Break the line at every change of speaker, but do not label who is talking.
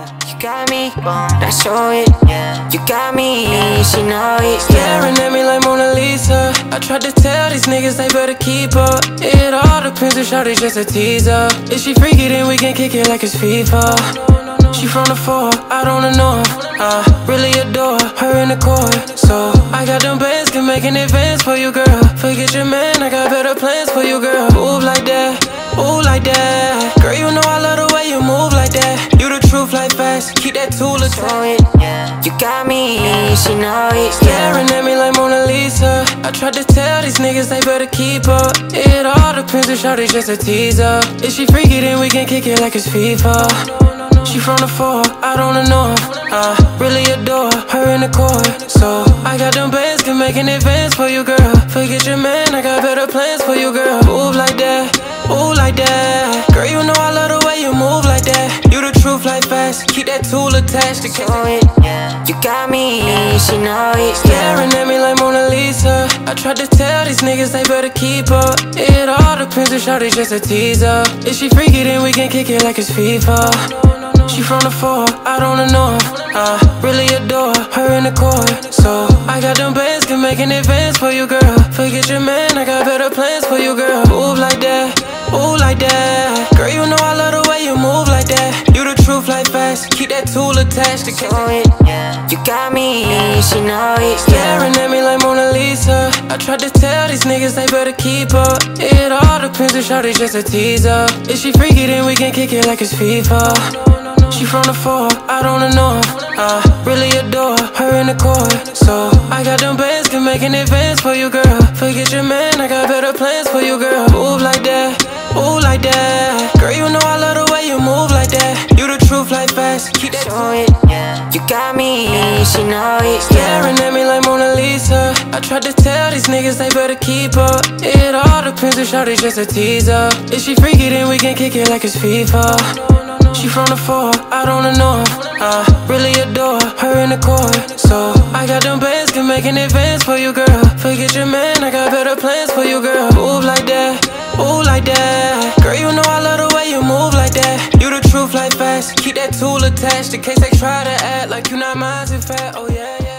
You got me, I show it. You got me, she know it.
Staring at me like Mona Lisa. I tried to tell these niggas they better keep up. It all depends if shawty's just a teaser. If she freaky, then we can kick it like it's FIFA. She from the 4, out on the north. I really adore her in the court. So I got them bands, can make an advance for you, girl. Forget your man, I got better plans for you, girl. Move like that, ooh like that. Girl, you know I love the way you move like that. You the truth like fast, keep that tool attached.
You got me, she know it.
Staring at me like Mona Lisa. I tried to tell these niggas they better keep up. It all depends if shawty's just a teaser. If she freaky, then we can kick it like it's FIFA. She from the 4, out on the north. I really adore her in the court. So I got them bands, can make an advance for you, girl. Forget your man, I got better plans for you, girl. Move like that, ooh like that. Girl, you know I love the way you move like that. You the truth like fast, keep that tool attached to catch it.
You got me, she know it.
Staring at me like Mona Lisa. I tried to tell these niggas they better keep up. It all depends if shawty's just a teaser. If she freaky, then we can kick it like it's FIFA. She from the 4, out on the north. I really adore her in the court. So I got them bands, can make an advance for you, girl. Forget your man, I got better plans for you, girl. Move like that, ooh like that. Girl, you know I love the way you move like that. You the truth like fast, keep that tool attached to catch it.
You got me, she know it.
Staring at me like Mona Lisa. I tried to tell these niggas they better keep up. It all depends if shawty's just a teaser. If she freaky, then we can kick it like it's FIFA. She from the 4, out on the north. I really adore her in the court. So I got them bands, can make an advance for you, girl. Forget your man, I got better plans for you, girl. Move like that, ooh like that. Girl, you know I love the way you move like that. You the truth like fast, keep that
it. You got me, she know it.
Staring at me like Mona Lisa. I tried to tell these niggas they better keep up. It all depends if shawty's just a teaser. If she freaky, then we can kick it like it's FIFA. She from the 4, out on the north. I really adore her in the court. So I got them bands, can make an advance for you, girl. Forget your man, I got better plans for you, girl. Move like that, ooh like that. Girl, you know I love the way you move like that. You the truth like fast, keep that tool attached in case they try to act like you not mine, in fact. Oh yeah, yeah.